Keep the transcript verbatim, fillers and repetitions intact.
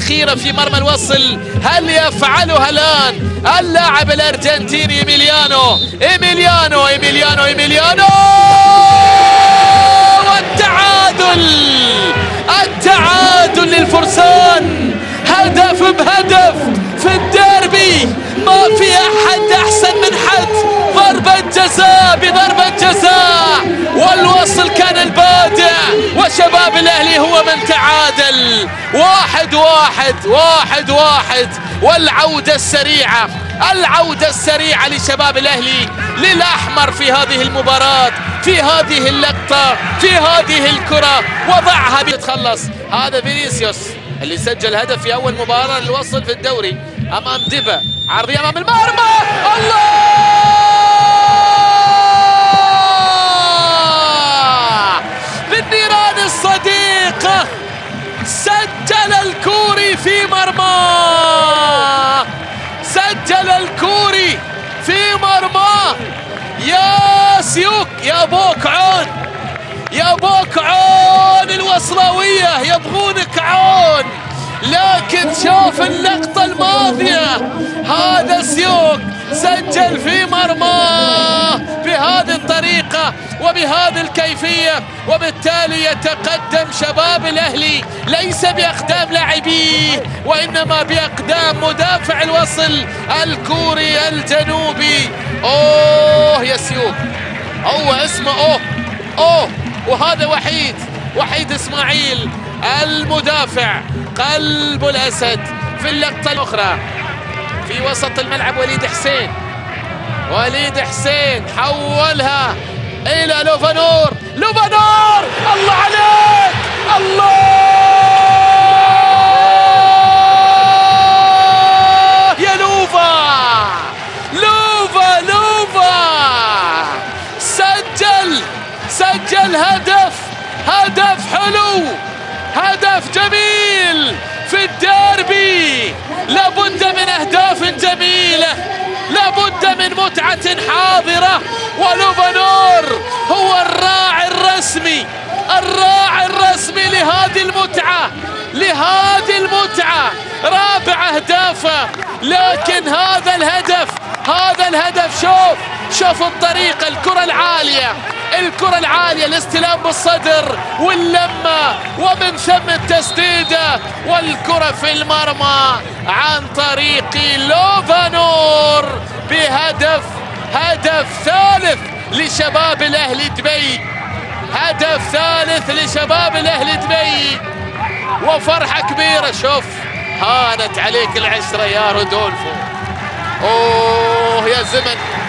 الأخيرة في مرمى الوصل، هل يفعلها الآن اللاعب الأرجنتيني إيميليانو إيميليانو إيميليانو إيميليانو والتعادل التعادل للفرسان، هدف بهدف في الديربي، ما في أحد أحسن من حد، ضربة جزاء بضربة جزاء، والوصل كان البادع وشباب الأهلي هو من تعادل. واحد واحد واحد واحد، والعودة السريعة العودة السريعة لشباب الأهلي للأحمر في هذه المباراة، في هذه اللقطة، في هذه الكرة، وضعها بيتخلص. هذا فينيسيوس اللي سجل هدف في أول مباراة للوصل في الدوري أمام ديبا، عرضية أمام المرمى، الله بالنيران الصديقة، سجل الكوري في مرماه، سجل الكوري في مرماه. يا سيوك يا بوك عون، يا بوك عون، الوصلاوية يبغونك عون، لكن شوف اللقطة الماضية، هذا سيوك سجل في مرماه بهذه الطريقة وبهذه الكيفية، وبالتالي يتقدم شباب الأهلي ليس بأقدام لاعبيه وإنما بأقدام مدافع الوصل الكوري الجنوبي. أوه يا سيوك، هو اسمه أوه أوه، وهذا وحيد وحيد إسماعيل المدافع قلب الأسد. في اللقطة الأخرى في وسط الملعب وليد حسين، وليد حسين حولها إلى لوفانور، لوفانور الله عليك، الله يا لوفا، لوفا لوفا سجل سجل هدف، هدف حلو، هدف جميل في الديربي. لابد من أهداف جميلة، لابد من متعة حاضرة، ولوفانور هو الراعي الرسمي الراعي الرسمي لهذه المتعة، لهذه المتعة. رابع أهدافه، لكن هذا الهدف هذا الهدف شوف شوف الطريقة، الكرة العالية الكرة العالية، الاستلام بالصدر واللمة، ومن ثم التسديدة، والكرة في المرمى عن طريق لوفانور بهدف، هدف ثالث لشباب الأهلي دبي، هدف ثالث لشباب الأهلي دبي، وفرحة كبيرة. شوف هانت عليك العشرة يا رودولفو، أوه يا زمن.